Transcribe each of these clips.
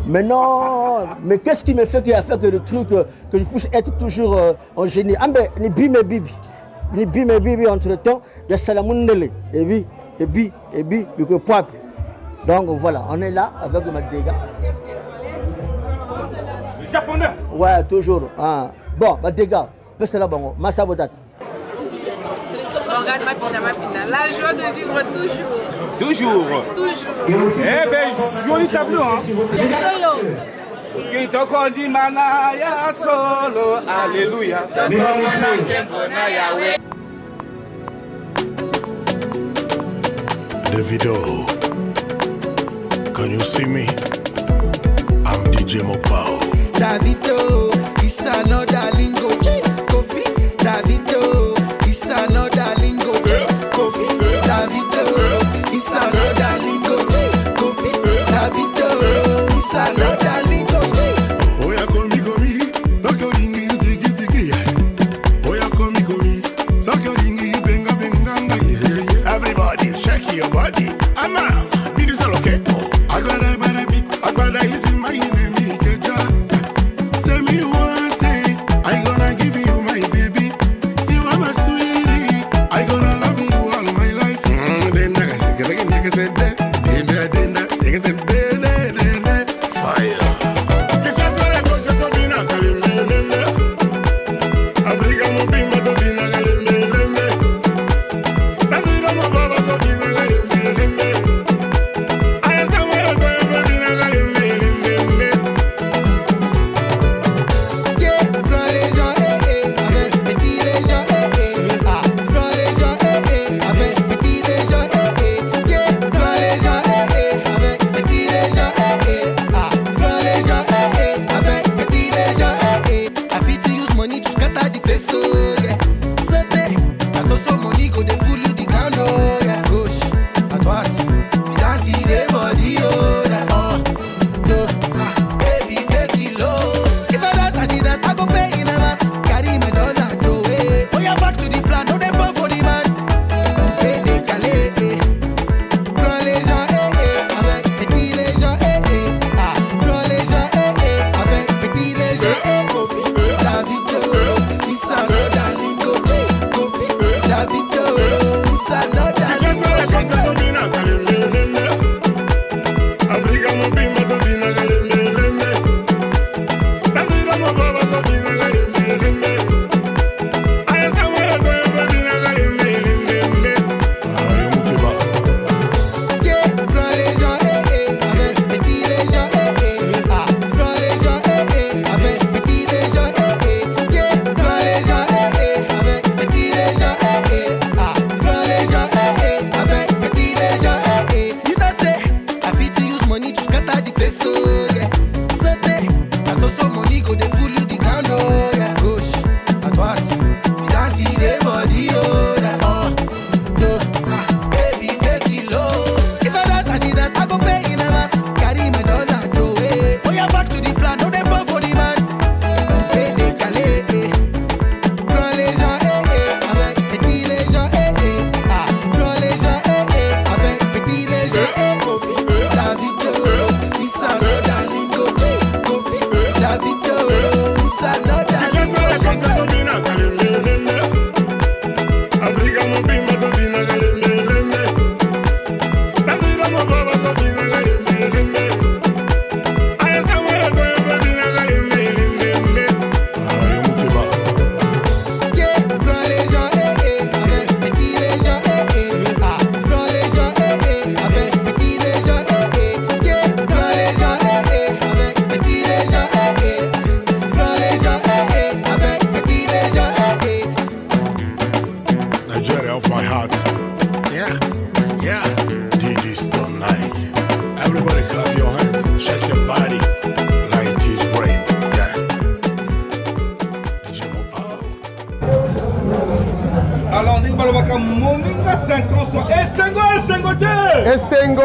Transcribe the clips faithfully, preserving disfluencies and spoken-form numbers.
Mais non, mais qu'est-ce qui me fait qu'il a fait que le truc, que je puisse être toujours euh, en génie. Ah ben, ni bim et bibi. Ni bim et bibi entre temps, il y a Salamoundele. Et puis, et puis, et puis, et puis, donc voilà, on est là avec Madega. Les Japonais. Ouais, toujours. Hein. Bon, Madega, c'est là, bon, Massa Bodata. La joie de vivre toujours. Toujours. Toujours. Eh bien, joli tableau, hein. Qui t'a dit manaya solo, alléluia. Davido, can you see me? I'm D J Mopao. Davido, it's another lingo. Kofi, Davido, it's another lingo. Kofi, Davido, it's another lingo. Kofi, Davido, it's another lingo. Oya komi komi, tokyo lingi tiki tiki. Oya komi komi, tokyo lingi benga benga. Everybody shake your body. I'm out. Be this locato. I got a bad beat. I got a easy my enemy. Tell me one thing. I gonna give you my baby. You are my sweetie. I gonna love you all my life. Mm, then I said that. Then I then I said that. Fire. cinquante ans. Essengo, Essengote. Essengo.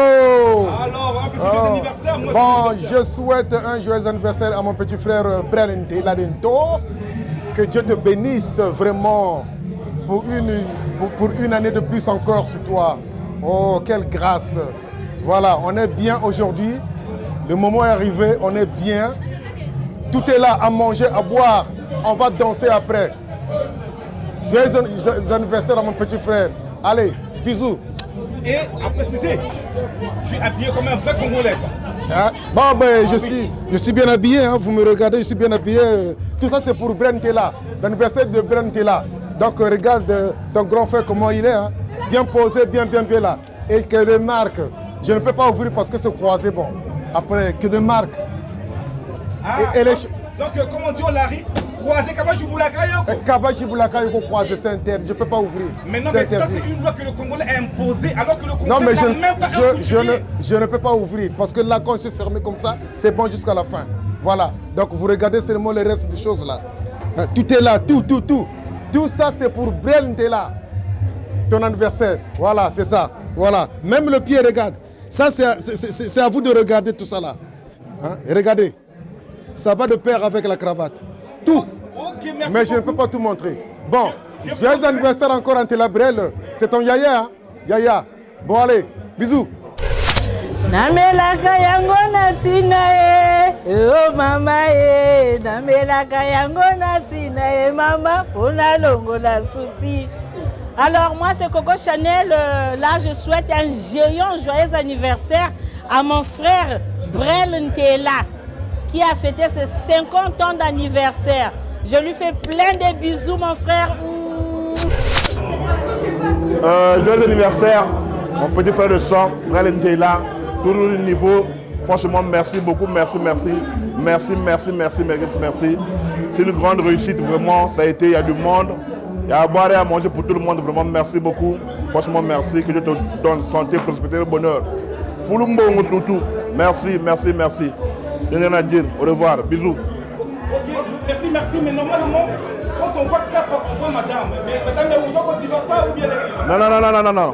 Alors, un petit oh. anniversaire. Moi, bon, je souhaite un joyeux anniversaire à mon petit frère Brelente Ladento. Que Dieu te bénisse vraiment pour une, pour, pour une année de plus encore sur toi. Oh, quelle grâce. Voilà, on est bien aujourd'hui. Le moment est arrivé, on est bien. Tout est là, à manger, à boire. On va danser après. Joyeux anniversaire à mon petit frère. Allez, bisous. Et à préciser, je suis habillé comme un vrai Congolais. Ah, bon, ben, je, suis, je suis bien habillé, hein, vous me regardez, je suis bien habillé. Tout ça, c'est pour Bren Tela, l'anniversaire de Bren Tela. Donc, regarde euh, ton grand frère, comment il est. Hein. Bien posé, bien, bien, bien là. Et que de marque, je ne peux pas ouvrir parce que c'est croisé, bon. Après, que de marque. Ah, et, et les... donc, donc, comme on dit au Larry, croisé Kabajiboulakayoko. Kabajiboulakayoko croisé, c'est interdit, je ne peux pas ouvrir. Mais non, mais ça, c'est une loi que le Congolais a imposée, alors que le Congolais non, mais je, n'a même pas je, je, ne, je ne peux pas ouvrir, parce que là, quand je suis fermé comme ça, c'est bon jusqu'à la fin. Voilà, donc vous regardez seulement le reste des choses là. Hein, tout est là, tout, tout, tout. Tout ça, c'est pour Brel Ndela, ton anniversaire. Voilà, c'est ça. Voilà, même le pied, regarde. Ça, c'est à vous de regarder tout ça là. Hein? Et regardez, ça va de pair avec la cravate. Tout. Okay, merci mais je beaucoup. ne peux pas tout montrer. Bon, joyeux anniversaire encore Antela Brel. C'est ton Yaya, hein? Yaya. Bon, allez, bisous. Namelaka yango natina e, oh mama e, namelaka yango natina e, mama, pona longo la souci. Alors moi c'est Coco Chanel, euh, là je souhaite un géant joyeux anniversaire à mon frère Brel Ntela qui a fêté ses cinquante ans d'anniversaire. Je lui fais plein de bisous mon frère. Euh, joyeux anniversaire, mon petit frère de sang, Brel Ntela. Tout le niveau, franchement, merci beaucoup, merci, merci, merci, merci, merci, merci, merci. C'est une grande réussite, vraiment, ça a été, il y a du monde, il y a à boire et à manger pour tout le monde, vraiment, merci beaucoup. Franchement, merci, que Dieu te donne santé, prospérité et bonheur. Fouloumbongo surtout, merci, merci, merci. Je n'ai rien à dire, au revoir, bisous. Ok, merci, merci, mais normalement, quand on voit Cap, on voit madame. Mais madame, mais où donc on divorce ça ou bien les... Non, non, non, non, non, non, non.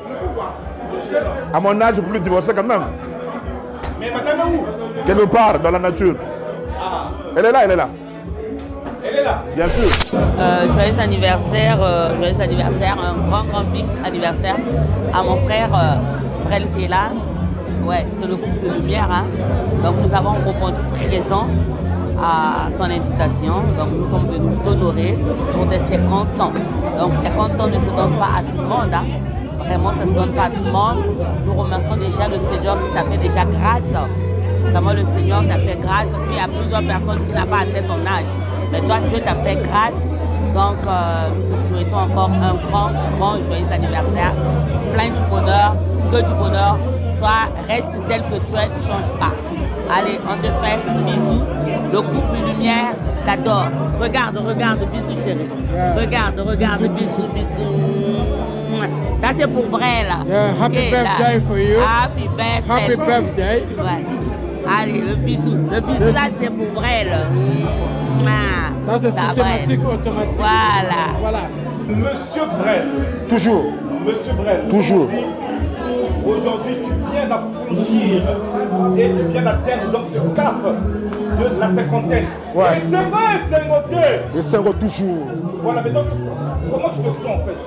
À mon âge, je ne peux plus divorcer quand même. Mais madame est où? Quelque part, dans la nature. Ah. Elle est là, elle est là. Elle est là. Bien sûr. Euh, joyeux anniversaire, euh, joyeux anniversaire, un grand, grand big anniversaire à mon frère euh, Brel Ntela. Ouais, c'est le couple de lumière. Hein. Donc nous avons répondu présent à ton invitation. Donc nous sommes venus t'honorer pour tes cinquante ans. Donc cinquante ans ne se donnent pas à tout le monde. Hein. Vraiment, ça ne se donne pas à tout le monde. Nous remercions déjà le Seigneur qui t'a fait déjà grâce. Vraiment, le Seigneur t'a fait grâce parce qu'il y a plusieurs personnes qui n'ont pas atteint ton âge. Mais toi, Dieu t'a fait grâce. Donc, euh, nous te souhaitons encore un grand, grand joyeux anniversaire. Plein de bonheur, que du bonheur. Sois, reste tel que tu es, ne change pas. Allez, on te fait bisous. Le couple Lumière t'adore. Regarde, regarde, bisous chérie. Regarde, regarde, bisous, bisous. Ça c'est pour vrai là. Yeah, happy okay, birthday là. for you. Happy birthday. Happy birthday. Ouais. Allez, le bisou. Le bisou là c'est pour vrai là. Mmh. Ça c'est systématique, automatique. Voilà. Voilà. Monsieur Brel. Toujours. Monsieur Brel. Toujours. Aujourd'hui, tu viens d'affranchir et tu viens d'atteindre donc ce cap de la cinquantaine. Ouais. Et c'est vrai, c'est noté. Et c'est toujours. Voilà, mais donc, comment tu te sens en fait?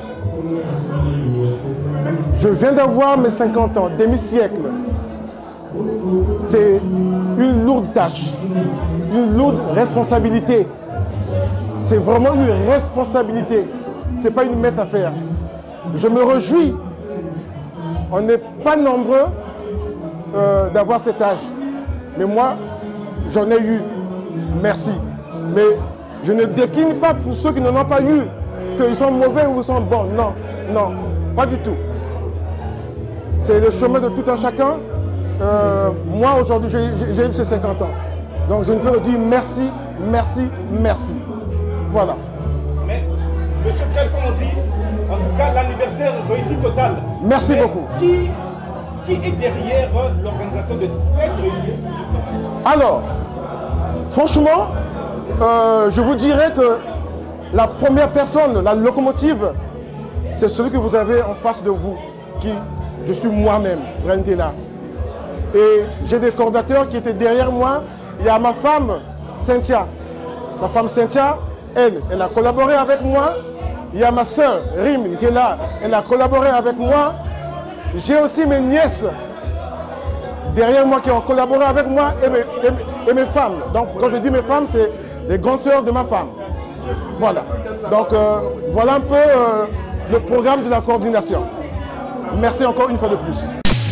Je viens d'avoir mes cinquante ans, demi-siècle. C'est une lourde tâche, une lourde responsabilité. C'est vraiment une responsabilité. Ce n'est pas une messe à faire. Je me réjouis. On n'est pas nombreux euh, d'avoir cet âge. Mais moi, j'en ai eu. Merci. Mais je ne décline pas pour ceux qui n'en ont pas eu, qu'ils sont mauvais ou ils sont bons. Non, non, pas du tout. C'est le chemin de tout un chacun. Euh, moi, aujourd'hui, j'ai eu ces cinquante ans. Donc, je ne peux que dire merci, merci, merci. Voilà. Mais, monsieur Brel, comme on dit, en tout cas, l'anniversaire réussit total. Merci Mais beaucoup. Qui, qui est derrière l'organisation de cette réussite, justement? Alors, franchement, euh, je vous dirais que la première personne, la locomotive, c'est celui que vous avez en face de vous, qui, je suis moi-même, Brel Ntela. Et j'ai des coordinateurs qui étaient derrière moi. Il y a ma femme, Cynthia. Ma femme Cynthia, elle, elle a collaboré avec moi. Il y a ma soeur, Rim, qui est là. Elle a collaboré avec moi. J'ai aussi mes nièces, derrière moi qui ont collaboré avec moi et mes, et mes, et mes femmes. Donc quand je dis mes femmes, c'est les grandes sœurs de ma femme. Voilà. Donc euh, voilà un peu euh, le programme de la coordination. Merci encore une fois de plus.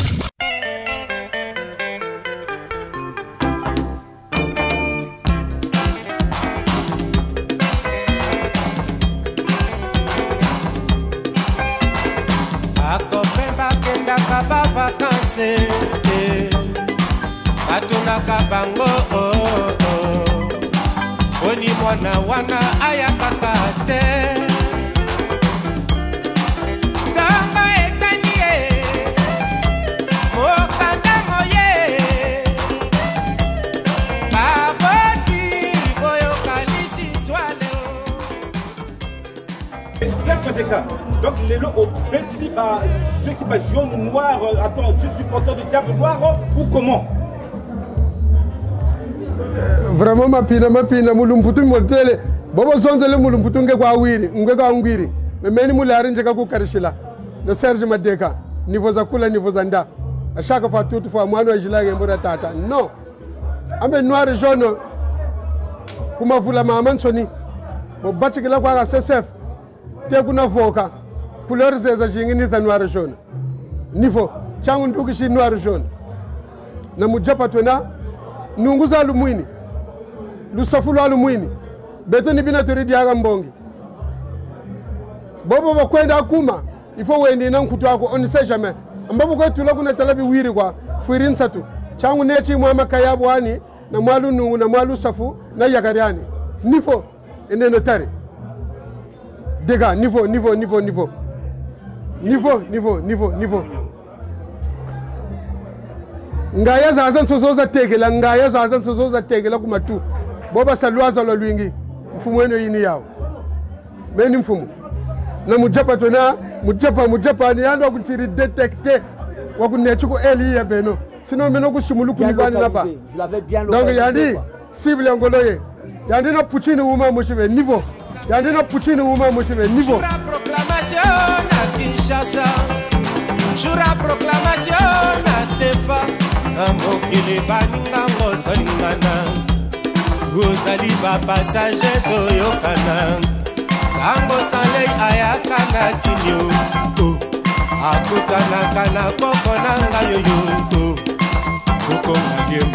Atunaka bango oh oh Oni mwana wana ayakaka te Tamba etanie Mokanda moye Baboti boyo kalisi toile Donc les lots au petit bah, ceux qui passent jaune ou noir, euh, attends, je suis porteur de diable noir euh, ou comment? Vraiment ma pina ma pina mulumputu modele bobo zonze le mulumputu nge kwa wiri nge kwa ngwiri memeni mulari nje ku karishila le Serge Madeka niveau za kula niveau za nda à chaque fois tout fois mwana jila ngembora tata non ambe noir jaune kuma vula mama nsoni bo batikila kwa S S F te kuna voka couleur zeza jingini za noir jaune niveau changu nduki shi noir jaune na mujapa twena nunguza lumwini lusafu lwa lumwini beto ni bina turidi yaga mbongi bobo bakwenda akuma ifo wendi na nkutu wako on ne sait jamais ambapo kwa tula kuna talabi wiri kwa fuirin satu changu nechi mwama kayabu wani na mwalu nungu na mwalu safu na yagariani nifo ene notari dega niveau niveau niveau niveau niveau niveau niveau niveau ngaya zaza nsozoza tegela ngaya zaza nsozoza tegela kumatu boba salwaza lo lwingi mfumo wenu yini yao meni mfumo na mujapa tona mujapa mujapa ni yando kunchiri detecter wakunechi ko eli ya beno sino meno kushimulu kulibani napa je l'avais bien donc yandi cible ngoloye yandi na puchini uma mushibe niveau yandi na puchini uma mushibe niveau proclamation à Kinshasa jura proclamation à Sefa Amokili baninga motoningana Rosali ba passager toyokana Tango Stanley ayakana kinyo Akutana kana koko nanga yoyo Koko ngadiema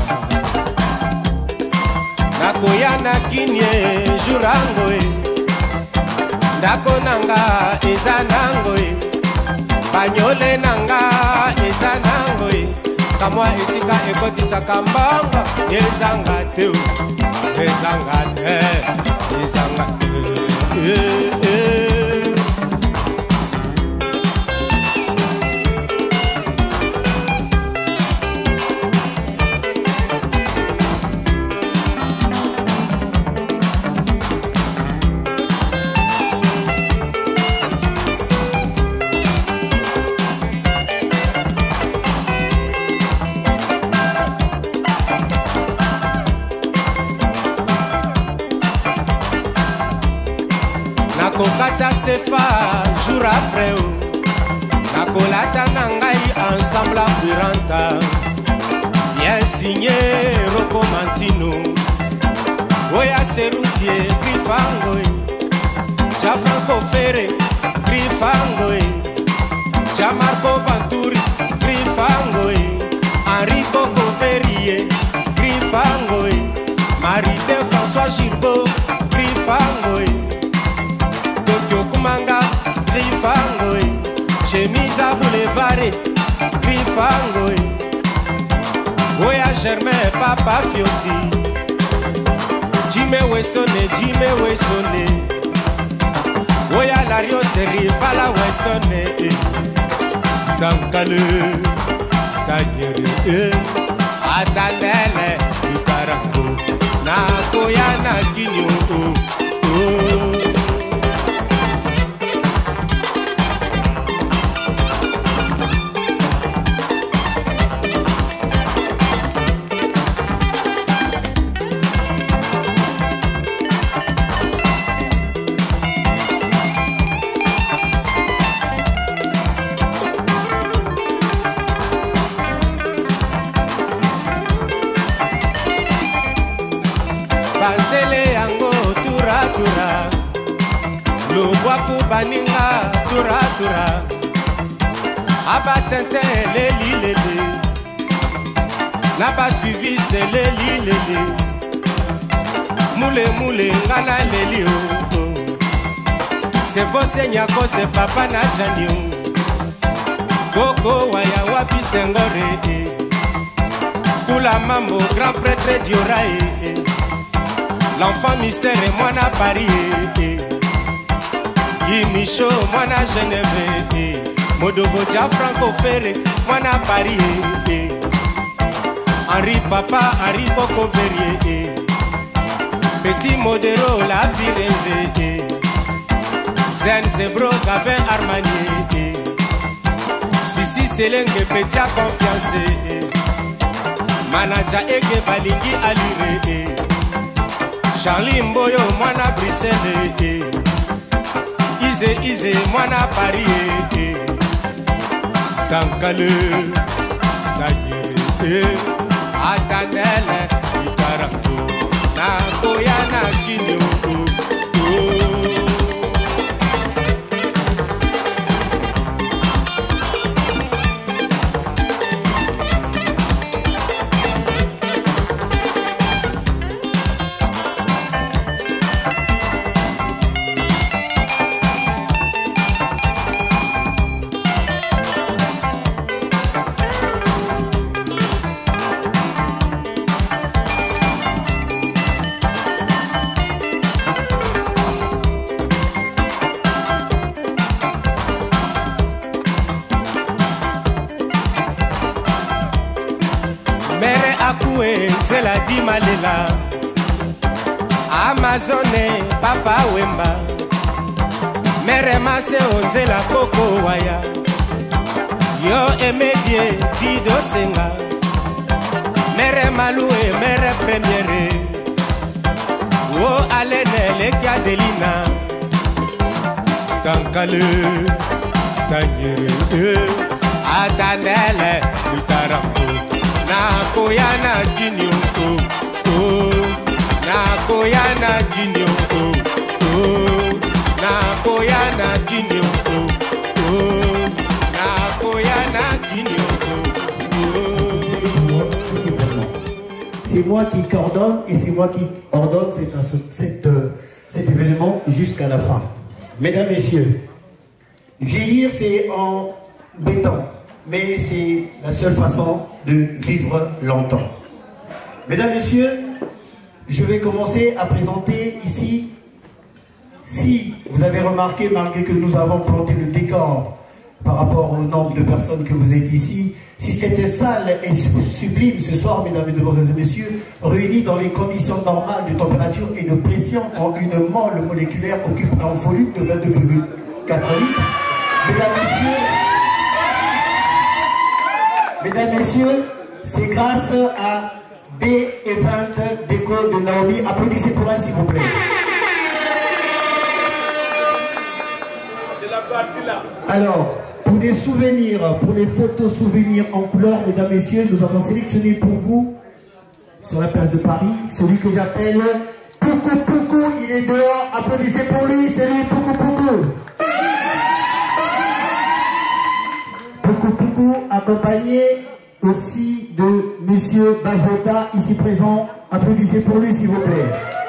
Nakoyana kinye jurango Ndako nanga eza nango Banyole nanga eza nango Kamwa esika ekotisaka mbanga ezanga te ezanga te ezanga te Nakokata sefa jour après Nakolata nangai ensemble apuranta Bien signé Rocco Mantino Oya Serutier Grifango Cha Franco Ferre Grifango Cha Marco Vanturi Grifango Enrico Coverie Grifango Marité François Girbeau Grifango Kumanga, Grifango, chemise à boulevard, Grifango, Oya Germain, Papa Fioti, Jimmy Westone, Jimmy Westone, Oya Lario Seri, Pala Westone, Tankale, Tanyere, Atanele, Ukarango, Nakoya Nakinyo, oh. banzele yango tura tura lobwaku baninga tura tura abatente leli leli na basuiviste leli leli mule mule ngana leli o se vose nyako se papa na janio koko waya wapi sengore kula mambo grand prêtre diorae l'enfant mystère et moi na Paris Imicho moi na Genève Modogo Dia Franco Ferré moi na Paris Henri Papa Henri Coco Verrier Petit Modero la Firenze Zen Zebro Gabin Armani Sisi Selenge Petit a confiance Manaja Ege Balingi Alire Charlie Mboyo mwana Bruxelles Ize Ize mwana Paris Kankale Tagere Atandele Itarango Nakoya na Kinyo Zela di malela Amazone Papa Wemba Mere Mase Onzela Koko Waya Yo Emedie Dido Senga Mere Malue Mere Premiere O Alene Lekia Delina Kankale Tanyere Atanele Lutarambo Nakoya na Kinyo oh Nakoya na Kinyo oh Nakoya na Kinyo oh Nakoya na Kinyo C'est moi qui coordonne et c'est moi qui ordonne cet, cet, euh, cet événement jusqu'à la fin. Mesdames, Messieurs, vieillir c'est embêtant, mais c'est la seule façon de vivre longtemps. Mesdames, Messieurs, je vais commencer à présenter ici, si vous avez remarqué, malgré que nous avons planté le décor par rapport au nombre de personnes que vous êtes ici, si cette salle est sublime ce soir, mesdames et messieurs, réunie dans les conditions normales de température et de pression quand une molle moléculaire occupe un volume de vingt-deux virgule quatre litres, mesdames, messieurs, Mesdames, Messieurs, c'est grâce à B Event Déco de Naomi. Applaudissez pour elle, s'il vous plaît. C'est la partie là. Alors, pour des souvenirs, pour les photos souvenirs en couleur, mesdames, messieurs, nous avons sélectionné pour vous, sur la place de Paris, celui que j'appelle Poukou Poukou. Il est dehors. Applaudissez pour lui. C'est lui, Poukou Poukou. Poukou Poukou, accompagné aussi de Monsieur Bavota, ici présent. Applaudissez pour lui, s'il vous plaît.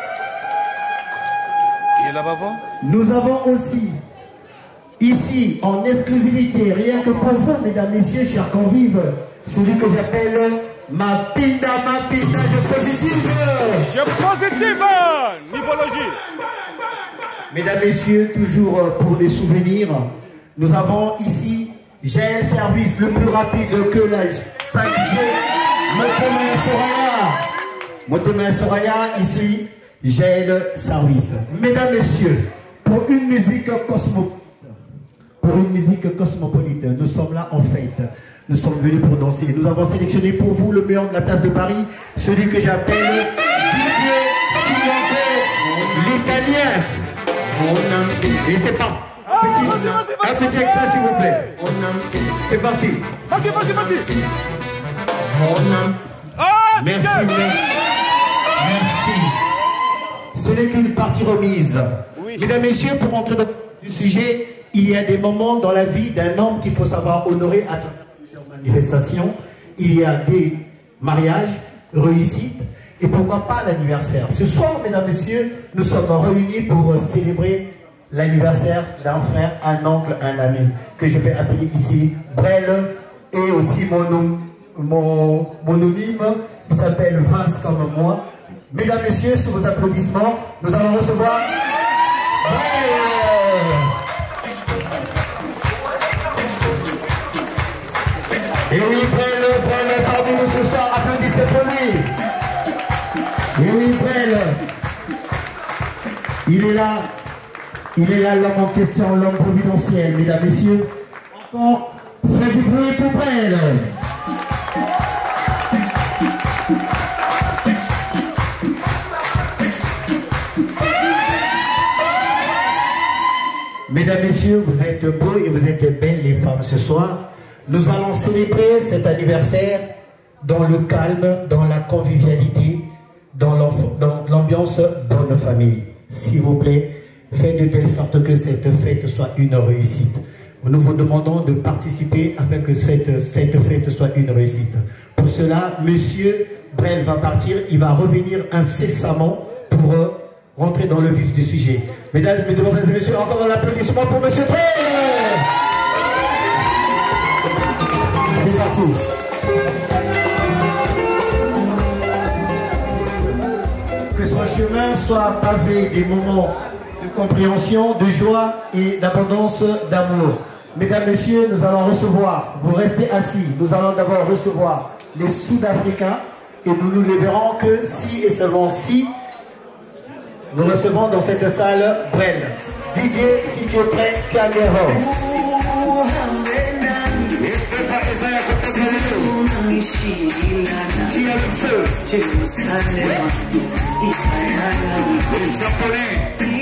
Il est là-bas. Nous avons aussi, ici, en exclusivité, rien que pour vous, mesdames, messieurs, chers convives, celui que j'appelle Mapinda, Mapinda, je positive. Je positive, nivologie. Mesdames, messieurs, toujours pour des souvenirs, nous avons ici G L Service le plus rapide que la cinq G. Motema Soraya. Motema Soraya, ici, G L Service. Mesdames, messieurs, pour une musique cosmo, pour une musique cosmopolite, nous sommes là en fête. Nous sommes venus pour danser. Nous avons sélectionné pour vous le meilleur de la place de Paris, celui que j'appelle Didier Simonco, l'italien. Et c'est parti. Un petit, ah, vas-y, vas-y, un petit extrait, s'il vous plaît. C'est parti. Vas-y, vas-y, vas-y. Oh, merci, merci. ce n'est qu'une partie remise. Oui. Mesdames, Messieurs, pour entrer dans le sujet, il y a des moments dans la vie d'un homme qu'il faut savoir honorer à travers plusieurs manifestations. Il y a des mariages, réussites, et pourquoi pas l'anniversaire. Ce soir, mesdames, messieurs, nous sommes réunis pour célébrer l'anniversaire d'un frère, un oncle, un ami, que je vais appeler ici Brel, et aussi mon, mon, mon anonyme, il s'appelle Vince comme moi. Mesdames, messieurs, sous vos applaudissements, nous allons recevoir Brel. Et oui, Brel, Brel est parmi nous ce soir, applaudissez pour lui. Et oui, Brel, il est là, il est là, l'homme en question, l'homme providentiel, mesdames, messieurs. Encore, faites du bruit pour Brel. Mesdames, messieurs, vous êtes beaux et vous êtes belles les femmes ce soir. Nous allons célébrer cet anniversaire dans le calme, dans la convivialité, dans l'ambiance bonne famille. S'il vous plaît, faites de telle sorte que cette fête soit une réussite. Nous vous demandons de participer afin que cette, cette fête soit une réussite. Pour cela, Monsieur Brel va partir, il va revenir incessamment pour rentrer dans le vif du sujet. Mesdames, mesdames et messieurs, encore un applaudissement pour Monsieur Brel. C'est parti. Que son chemin soit pavé des moments de compréhension, de joie et d'abondance d'amour. Mesdames, messieurs, nous allons recevoir, vous restez assis, nous allons d'abord recevoir les Sud-Africains et nous nous lèverons que si et seulement si nous recevons dans cette salle Brel. Didier, si tu es prêt, caméra. Tire le feu. Les Japonais.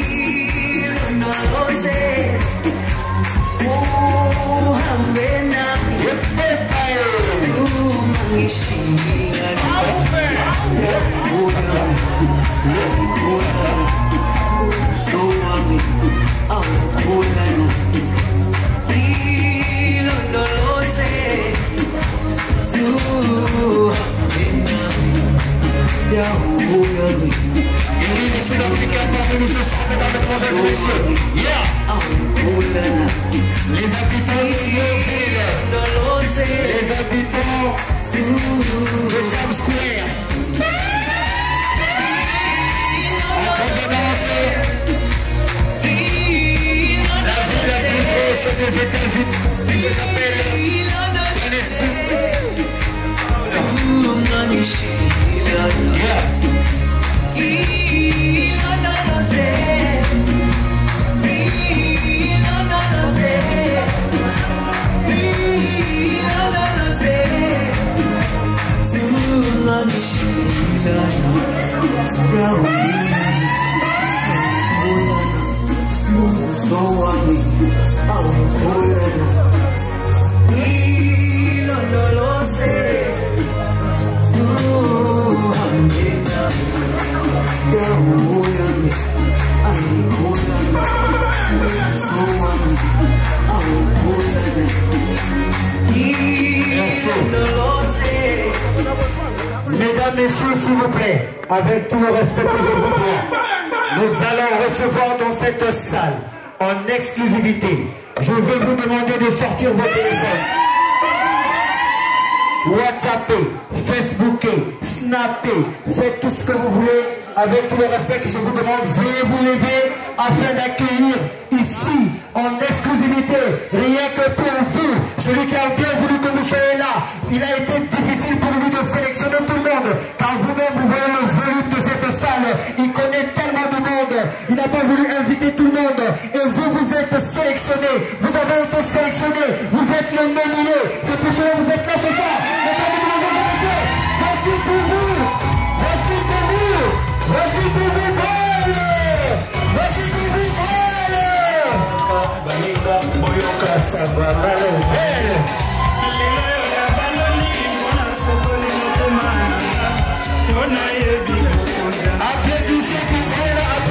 Les habitants de Lionville, les habitants de Times Square, en provenance la ville la plus proche des États-Unis, je l'appelle Mesdames, messieurs, s'il vous plaît, avec tout le respect que je vous dois, nous allons recevoir dans cette salle, en exclusivité, je vais vous demander de sortir vos téléphones. WhatsAppez, Facebookez, Snappez, faites tout ce que vous voulez, avec tout le respect que je vous demande, veuillez vous lever afin d'accueillir ici, en exclusivité, rien que pour vous, celui qui a bien voulu que vous soyez là. Il a été difficile pour lui de sélectionner tout le monde, car vous-même vous voyez le volume de cette salle, il connaît tellement de monde, il n'a pas voulu inviter tout le monde, et vous, vous êtes sélectionnés, vous avez été sélectionnés, vous êtes le nominé, c'est pour cela que vous êtes là ce soir. Voici pour vous, voici pour vous, voici pour vous, Brel, voici pour vous, Brel. Applaudissez pour Brel,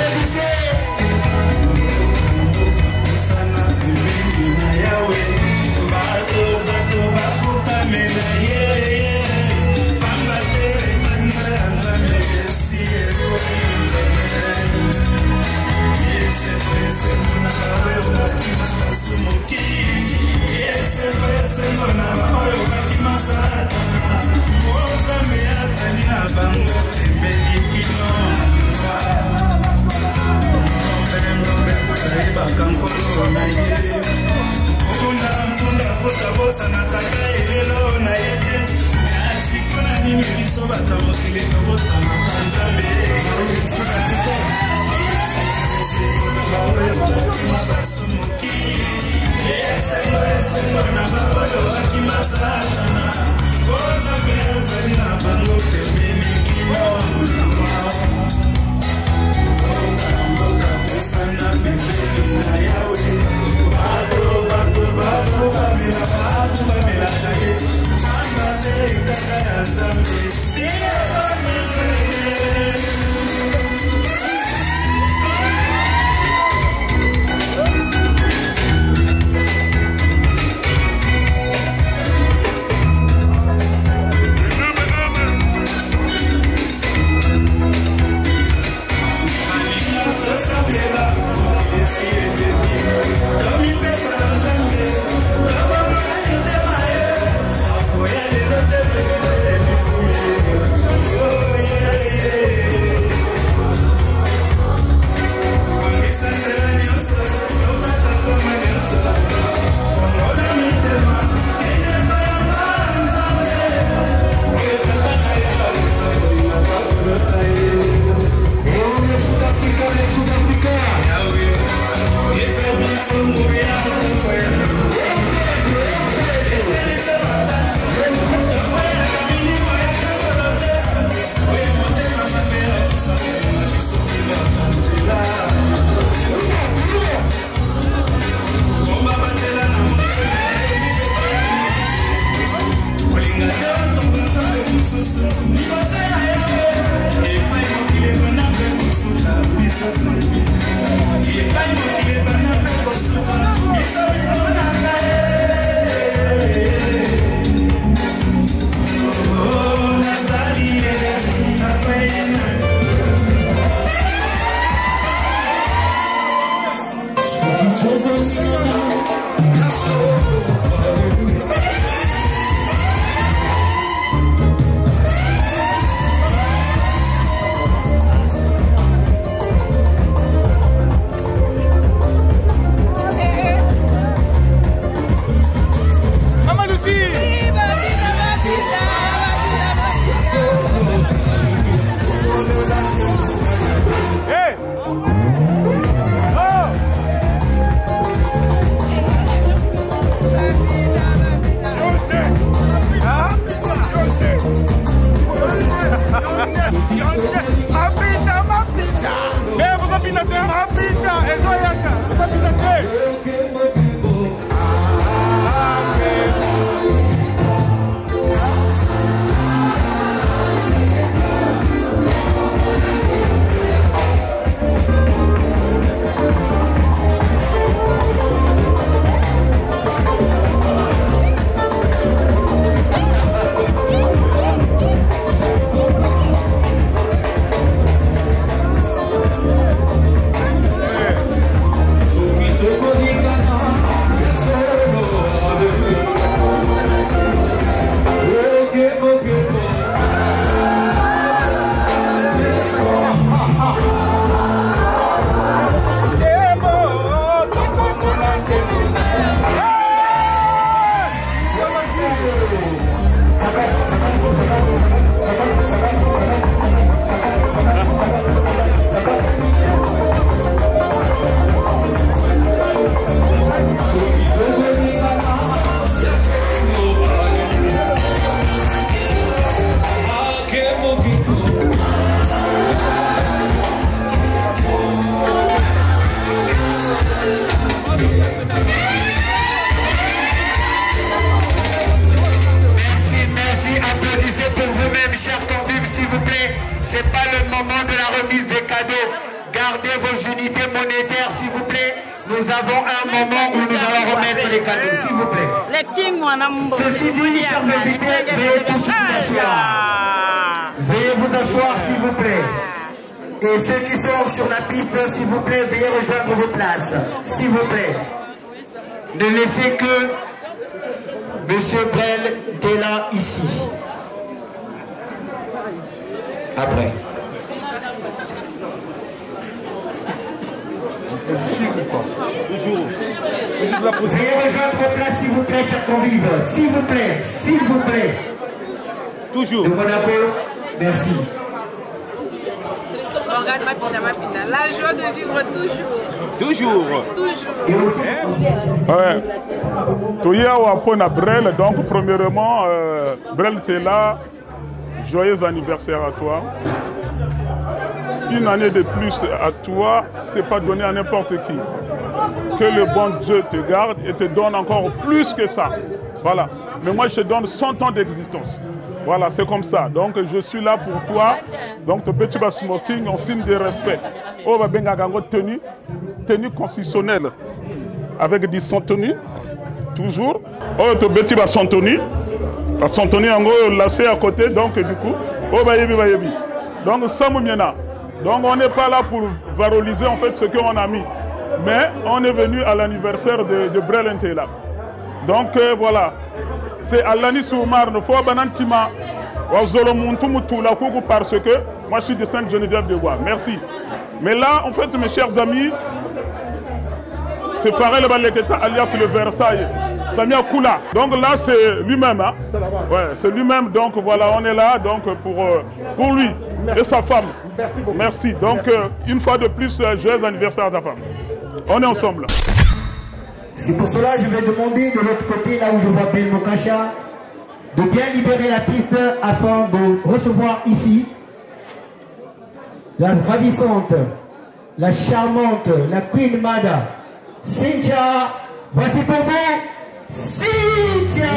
Ceci dit, chers invités, veuillez tous vous asseoir. Veuillez vous asseoir, s'il vous plaît. Et ceux qui sont sur la piste, s'il vous plaît, veuillez rejoindre vos places. S'il vous plaît. Ne laissez que Monsieur Brel Tella ici. Après. Toujours. Veuillez rejoindre vos places, s'il vous plaît, chers convives. S'il vous plaît, s'il vous plaît. Toujours. De Monaco, Merci. La joie de vivre toujours. Toujours. Toujours. Ouais. Toya Wapona Brel, donc premièrement, euh, Brel c'est là. Joyeux anniversaire à toi. Une année de plus à toi, c'est pas donné à n'importe qui. Que le bon Dieu te garde et te donne encore plus que ça. Voilà. Mais moi, je te donne cent ans d'existence. Voilà, c'est comme ça. Donc, je suis là pour toi. Donc, ton petit bas smoking en signe de respect. Oh, bah, ben, tenue, tenue constitutionnelle avec des sans-tenues, toujours. Oh, ton petit bas sans-tenue. La sans-tenue, en gros, lacé à côté. Donc, du coup, oh, bah, yebi, bah, yebi. Donc, ça, moumiena. Donc, on n'est pas là pour valoriser, en fait, ce qu'on a mis. Mais on est venu à l'anniversaire de, de Brel Ntela. Donc, euh, voilà. C'est Alani Soumar, il faut banantima. Parce que moi je suis de Sainte-Geneviève de Bois. Merci. Mais là, en fait, mes chers amis, c'est Farel Baleketa alias le Versailles. Samia Koula. Donc là, c'est lui-même. Hein? Ouais, c'est lui-même. Donc voilà, on est là donc, pour, euh, pour lui Merci. Et sa femme. Merci beaucoup. Merci. Donc, Merci. Euh, une fois de plus, euh, joyeux anniversaire à ta femme. On est ensemble. C'est pour cela que je vais demander de l'autre côté, là où je vois Ben Mokacha, de bien libérer la piste afin de recevoir ici la ravissante, la charmante, la Queen Mada, Cynthia. Voici pour vous, Cynthia.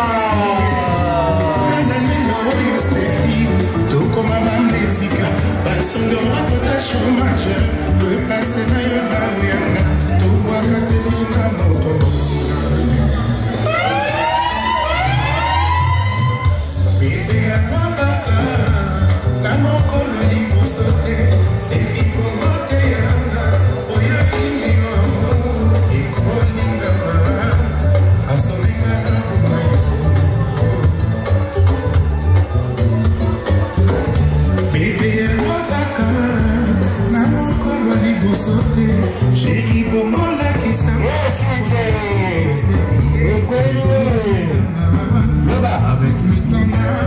Chérie, bon, la qui s'en avec lui, ton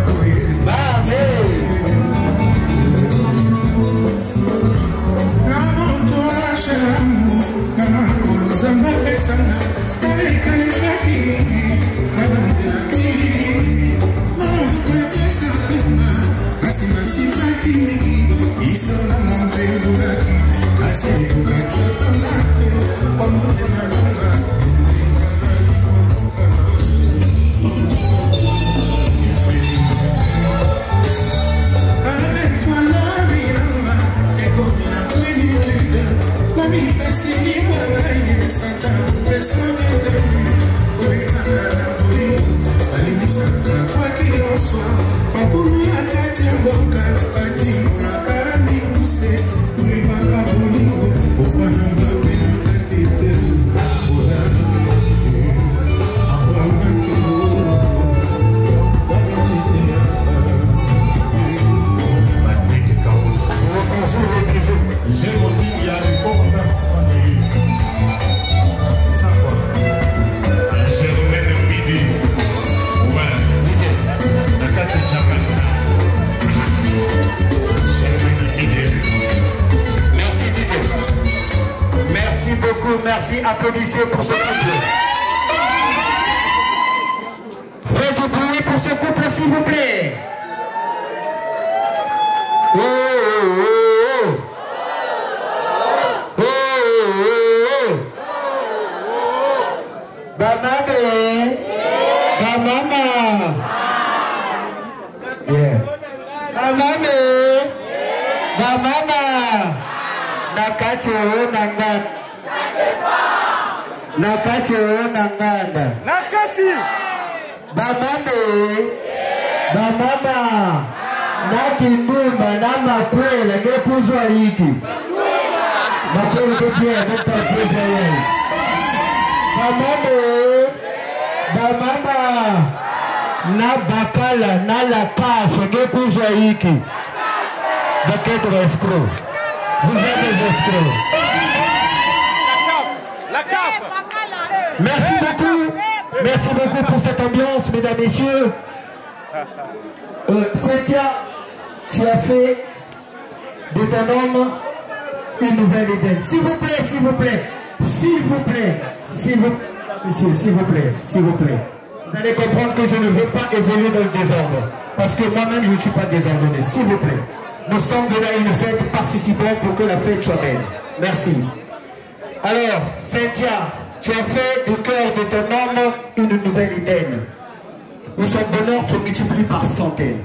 Merci, applaudissez pour ce couple. Faites du bruit pour ce couple, s'il vous plaît. Oh, oh, oh. Oh, oh, oh. Bamame. Bamama. Yeah. Bamame. Bamama. Nakati o nangat. Nakati o nanganda. Nakati. Bamame. Bamama. Nakindumba na makwela ngekuzwa hiki. Makwela kepia netakweza yeye. Bamame. Bamama. Na bakala na la kafe ngekuzwa hiki. Bakete ba escroc. Vous êtes des escrocs. La cape. Merci beaucoup. Merci beaucoup pour cette ambiance, mesdames, messieurs. Euh, Cynthia, tu as fait de ton homme une nouvelle Éden. S'il vous plaît, s'il vous plaît, s'il vous plaît, s'il vous plaît, monsieur, s'il vous plaît, s'il vous plaît. Vous allez comprendre que je ne veux pas évoluer dans le désordre. Parce que moi-même, je ne suis pas désordonné. S'il vous plaît. Nous sommes venus à une fête, participons pour que la fête soit belle. Merci. Alors, Cynthia, tu as fait du cœur de ton homme une nouvelle Éden. Où son bonheur se multiplie par centaines.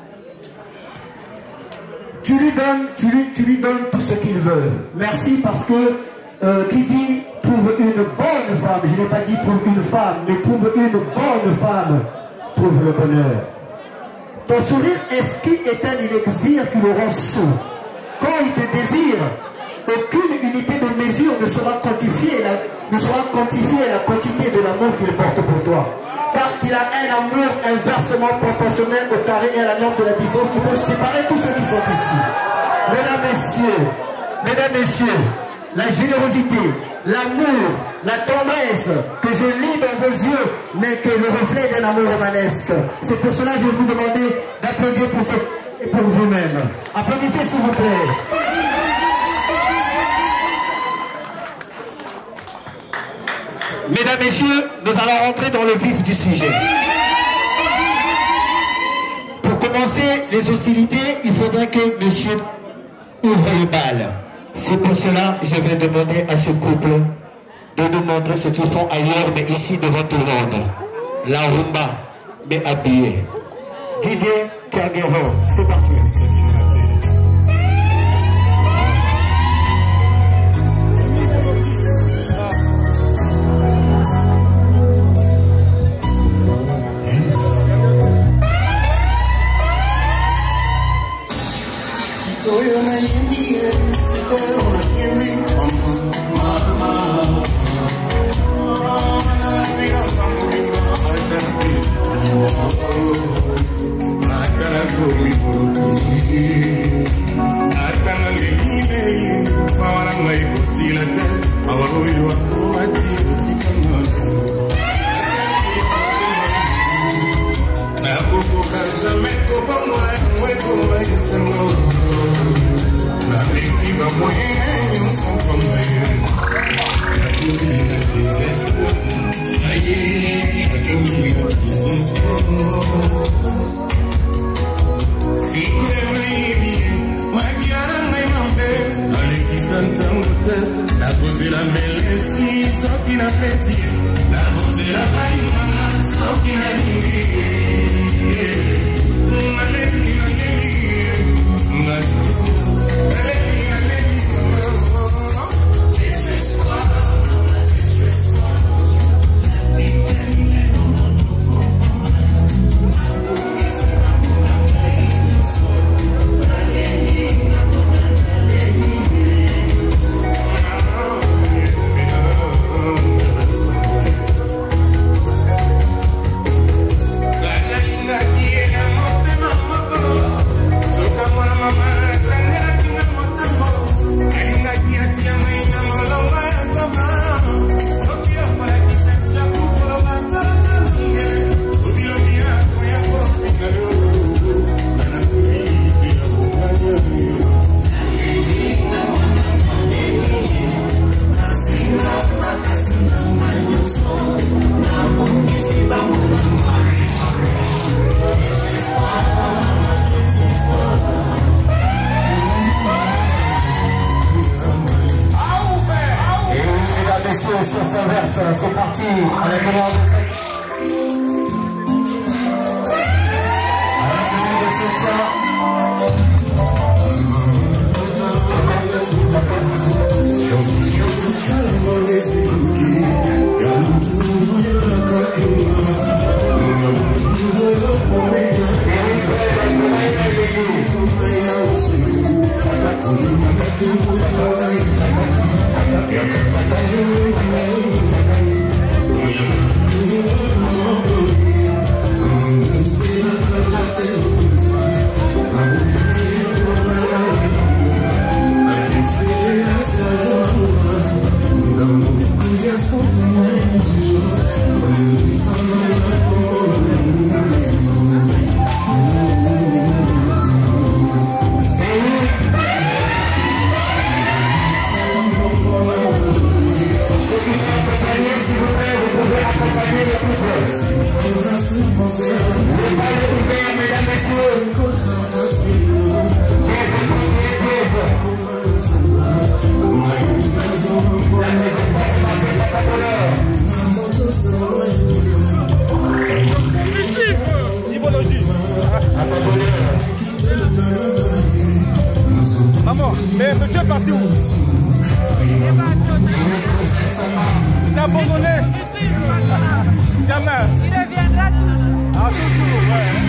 Tu lui donnes, tu lui, tu lui donnes tout ce qu'il veut. Merci parce que euh, qui dit trouve une bonne femme, je n'ai pas dit trouve une femme, mais trouve une bonne femme, trouve le bonheur. Ton sourire exquis est un élixir qui le rend sourd. Quand il te désire, aucune unité de mesure ne sera quantifiée, la, ne sera quantifiée la quantité de l'amour qu'il porte pour toi. Car il a un amour inversement proportionnel au carré et à la norme de la distance qui peut séparer tous ceux qui sont ici. Mesdames, messieurs, mesdames, messieurs, la générosité, l'amour, la tendresse que je lis dans vos yeux n'est que le reflet d'un amour romanesque. C'est pour cela que je vais vous demander d'applaudir pour ce et pour vous-même. Applaudissez s'il vous plaît. Mesdames, messieurs, nous allons rentrer dans le vif du sujet. Pour commencer les hostilités, il faudrait que monsieur ouvre le bal. C'est pour cela que je vais demander à ce couple de nous montrer ce qu'ils font ailleurs, mais ici devant tout le monde. La rumba, mais habillée. Didier Kaguero, c'est parti. C'est parti à la commande de cette... À la commande de cette... Mais monsieur est parti où? Il t'a abandonné? Jamais. Il reviendra toujours. Ah, toujours,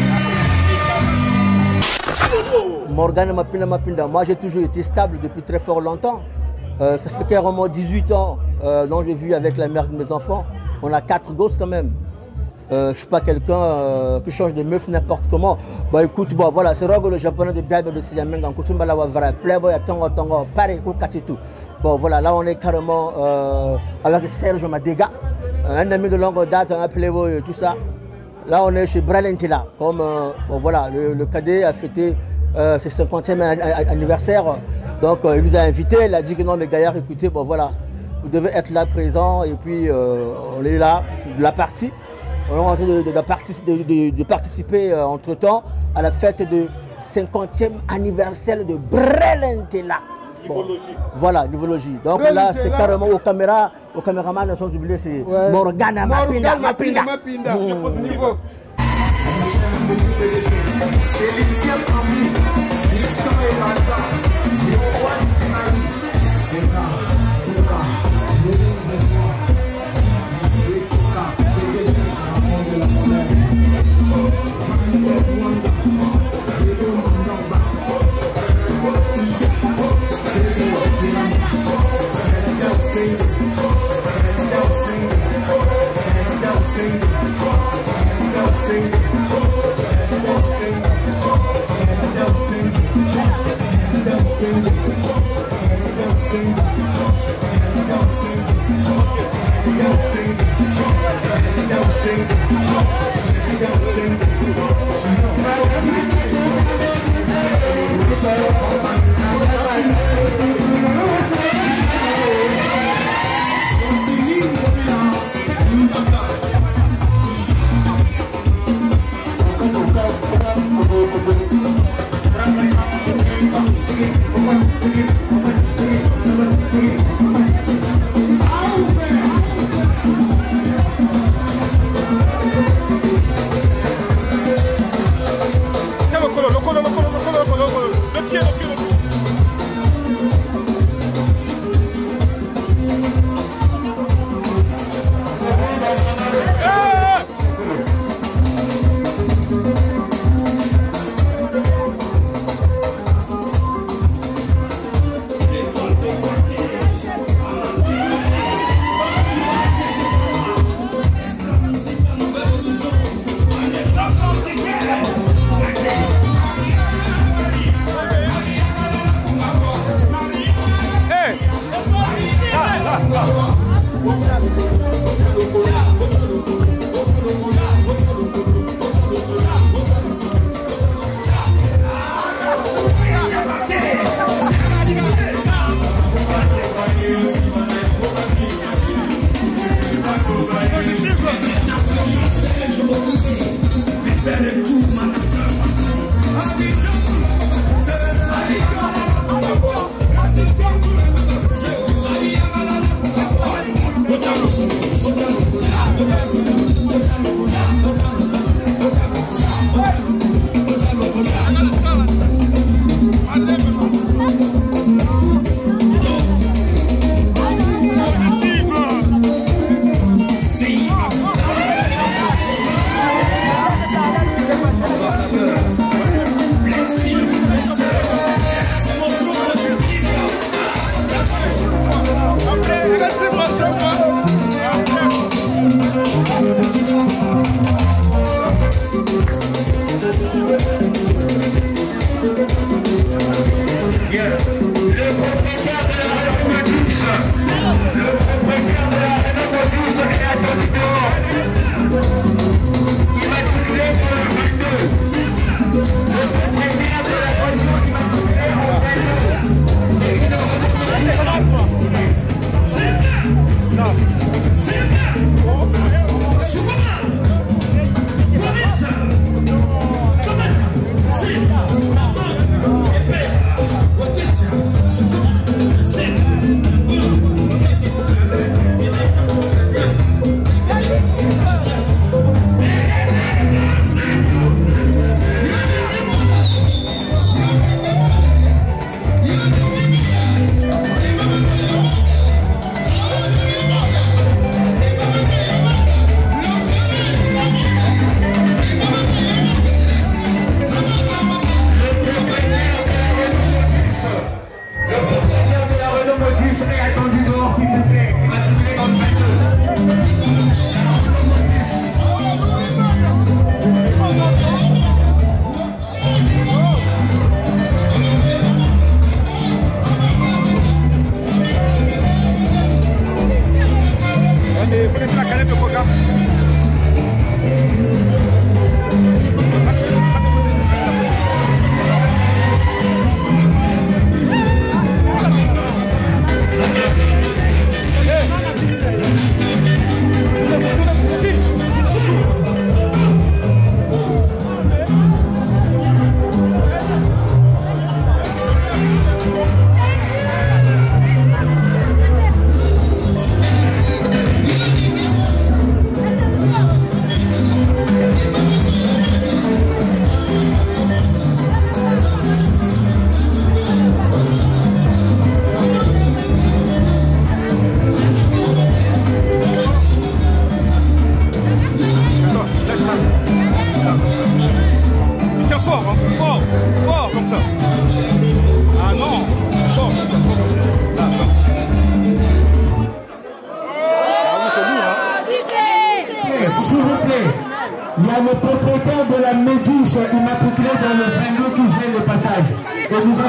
ouais. Morgane Mapinda Mapinda, moi j'ai toujours été stable depuis très fort longtemps. Euh, ça fait carrément dix-huit ans euh, dont j'ai vu avec la mère de mes enfants. On a quatre gosses quand même. Euh, je ne suis pas quelqu'un euh, qui change de meuf n'importe comment. Bah écoute, bon voilà, c'est Rogo le japonais de Bible de Siyamenga, en Kutumba la Wavara, Playboy, Tongo Tongo, Paris, tout. Bon voilà, là on est carrément euh, avec Serge Madega, un ami de longue date, un Playboy et tout ça. Là on est chez Bralentila, comme euh, bon, voilà, le, le cadet a fêté euh, ses cinquantième anniversaire. Donc euh, il nous a invités, il a dit que non les gaillards, écoutez, bon voilà, vous devez être là présent et puis euh, on est là, de la partie. On est en train de, de, de, de, de participer euh, entre temps à la fête de cinquantième anniversaire de Brelentela. Bon, voilà, Nivologie. Donc là, c'est carrément aux caméras, aux caméramans, sans oublier, c'est ouais. Morgana Mapinda. Mapinda, Mapinda. Je pose le niveau.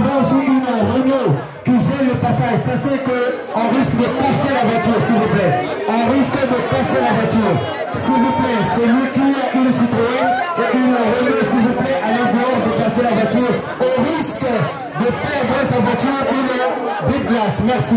avons aussi une Renault qui gêne le passage. Sachez qu'on risque de casser la voiture, s'il vous plaît. On risque de casser la voiture. S'il vous plaît, celui qui a une Citroën et une Renault, s'il vous plaît, allez dehors de passer la voiture. Au risque de perdre sa voiture, une vide-glace. Merci.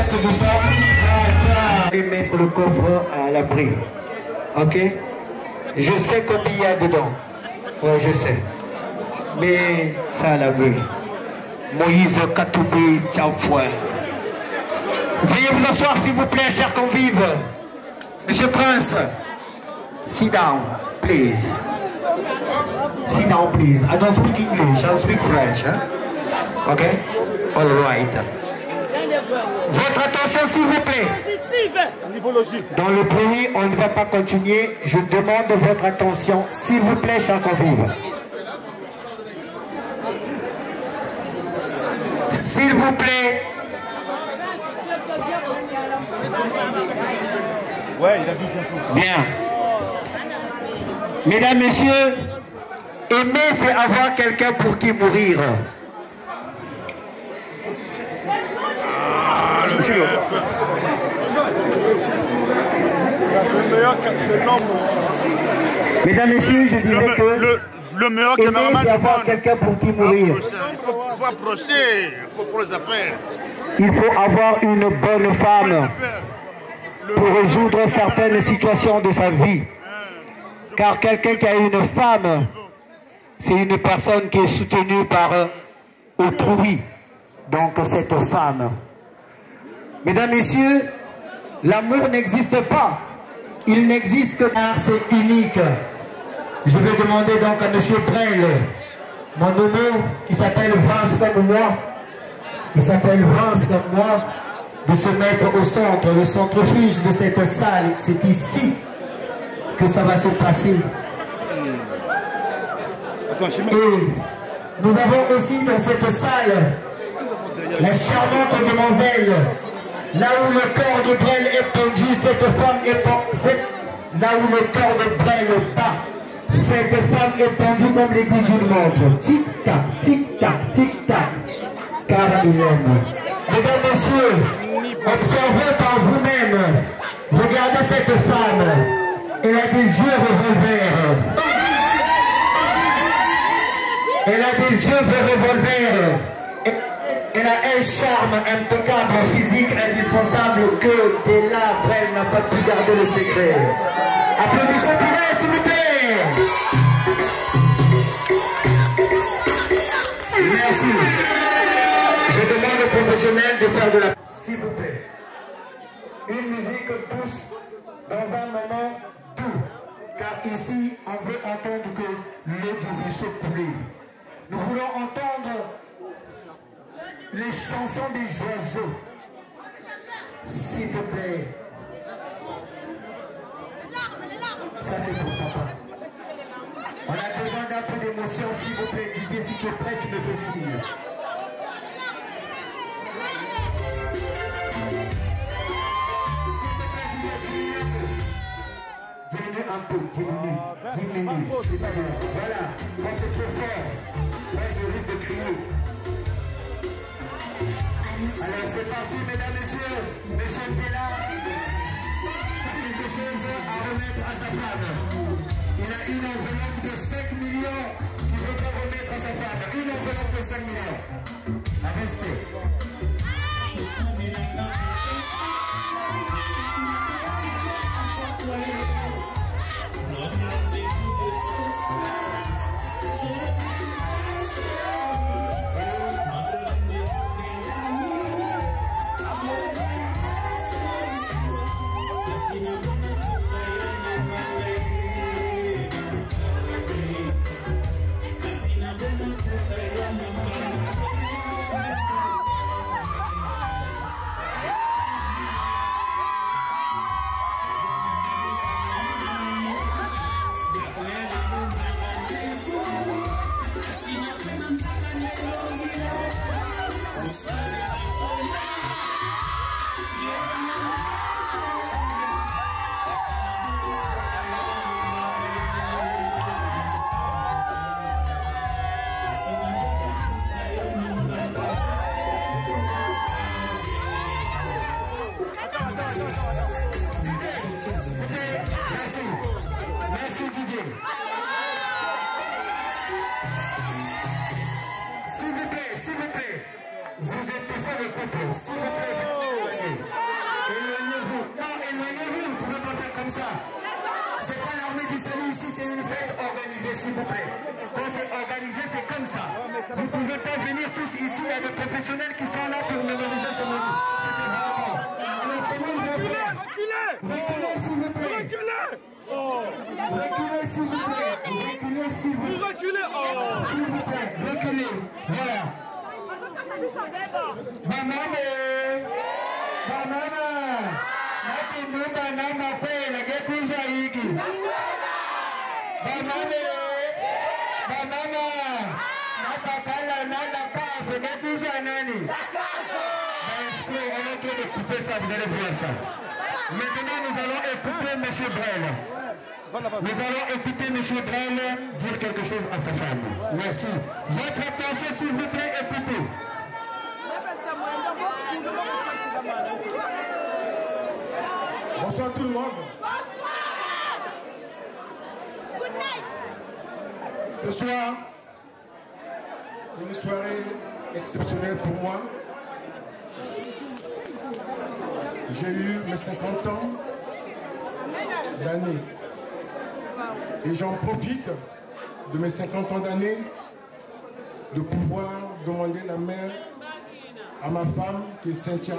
reste du temps. Et mettre le coffre à l'abri. Ok? Je sais combien il y a dedans. Ouais, je sais. Mais ça à l'abri. Moïse Katoumbi Tchaoufouin. Veuillez vous asseoir s'il vous plaît, chers convives. Monsieur Prince, sit down, please. Sit down, please. I don't speak English, I speak French. Hein? Ok? All right. Votre attention, s'il vous plaît. Dans le bruit, on ne va pas continuer. Je demande votre attention, s'il vous plaît, chers convives. S'il vous plaît. Bien. Mesdames, messieurs, aimer, c'est avoir quelqu'un pour qui mourir. Mesdames, messieurs, je disais que le, le meilleur aimer, c'est avoir quelqu'un pour qui mourir. Il faut approcher pour les affaires. Il faut avoir une bonne femme pour résoudre certaines situations de sa vie. Car quelqu'un qui a une femme, c'est une personne qui est soutenue par autrui. Donc cette femme. Mesdames, messieurs, l'amour n'existe pas. Il n'existe que car c'est unique. Je vais demander donc à M. Brel, mon nono qui s'appelle Vince comme moi, il s'appelle Vince comme moi, de se mettre au centre, le centrefuge de cette salle. C'est ici que ça va se passer. Et nous avons aussi dans cette salle la charmante demoiselle, là où le corps de Brel est pendu, cette femme est pendue, là où le corps de Brel bat, cette femme est pendue comme l'aiguille d'une montre. Tic-tac, tic-tac, tic-tac, car il aime. Mesdames, messieurs, observez par vous-même, regardez cette femme, elle a des yeux revolver. Elle a des yeux revolver. Elle a un charme impeccable, physique, indispensable que dès là, Brel n'a pas pu garder le secret. Applaudissez pour elle, s'il vous plaît. Merci. Je demande aux professionnels de faire de la... S'il vous plaît. Une musique pousse dans un moment doux. Car ici, on veut entendre que l'eau du ruisseau coule. Nous voulons entendre les chansons des oiseaux. S'il te plaît. Ça c'est pour papa. On a besoin d'un peu d'émotion, s'il vous plaît. Didier, si tu es prêt, tu me fais signe. S'il te plaît, Didier, diminue un peu. Diminue, diminue, diminue. Voilà, quand c'est trop fort, moi je risque de crier. Alors c'est parti, mesdames, messieurs, monsieur qui est là, quelque chose à remettre à sa femme. Il a une enveloppe de cinq millions qu'il voudrait remettre à sa femme. Une enveloppe de cinq millions. Avancez. S'il vous plaît, vous étouffez le couple. S'il vous plaît, comme ça. C'est pas l'armée du salut ici, c'est une fête organisée, s'il vous plaît. Quand c'est organisé, c'est comme ça. Vous ne pouvez pas venir tous ici, il y a des professionnels qui sont là pour mémoriser ce moment. C'était vraiment. Alors comment ils vont faire? Reculez, reculez s'il vous plaît. Reculez. Oh. Reculez s'il vous plaît. Reculez s'il vous plaît. Vous reculez. Oh. S'il vous plaît, reculez. Voilà. Maman, maman, natindu banana kwela ngekuja hiki. Banana, banana, natakala nala kafe ngekuja nani. On est en train de couper ça, vous allez voir ça. Maintenant, nous allons écouter M. Brel. Nous allons écouter M. Brel dire quelque chose à sa femme. Merci. Votre attention, s'il vous plaît, écoutez. Bonsoir tout le monde. Ce soir, c'est une soirée exceptionnelle pour moi. J'ai eu mes cinquante ans d'années. Et j'en profite de mes cinquante ans d'années de pouvoir demander la main à ma femme qui est Cynthia.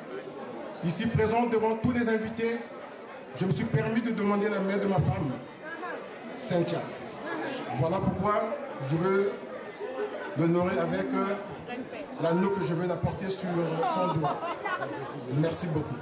Ici présente devant tous les invités, je me suis permis de demander la main de ma femme, Cynthia. Voilà pourquoi je veux l'honorer avec l'anneau que je vais la porter sur son doigt. Merci beaucoup.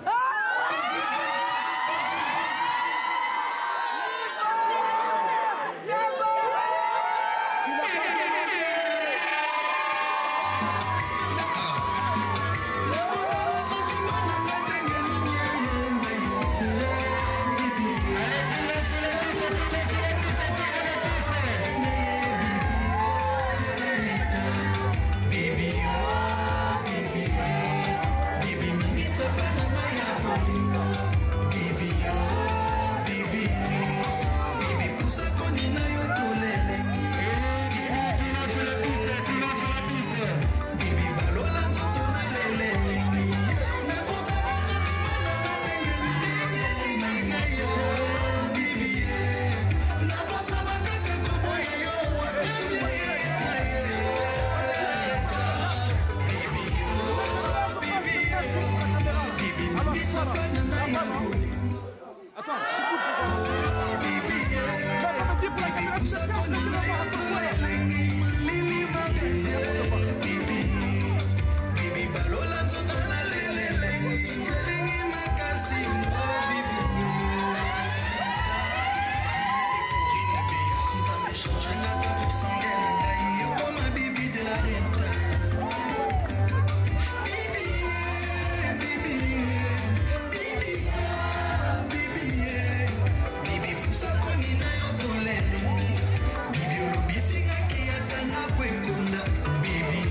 Baby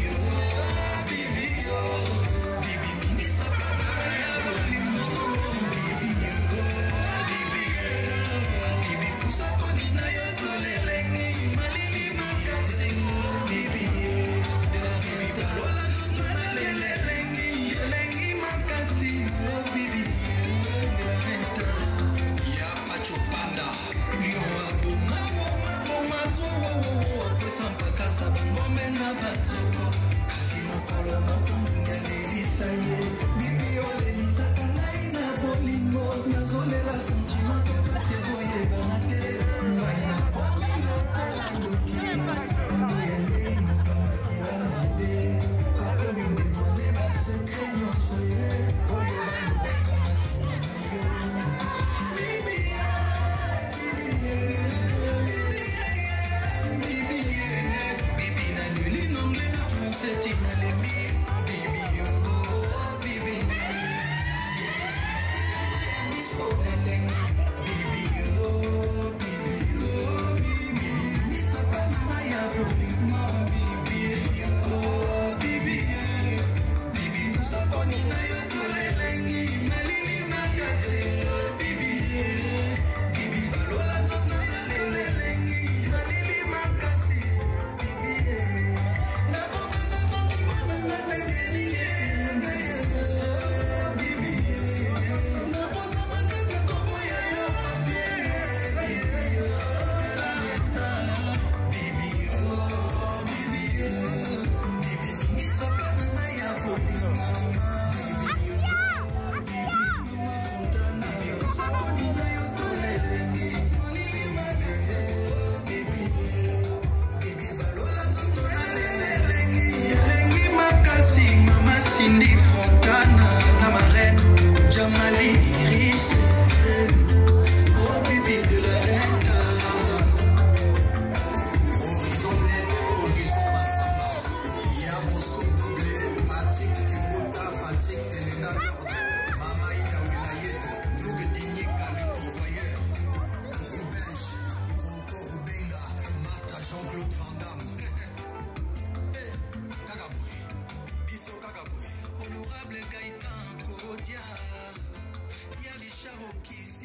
Monkey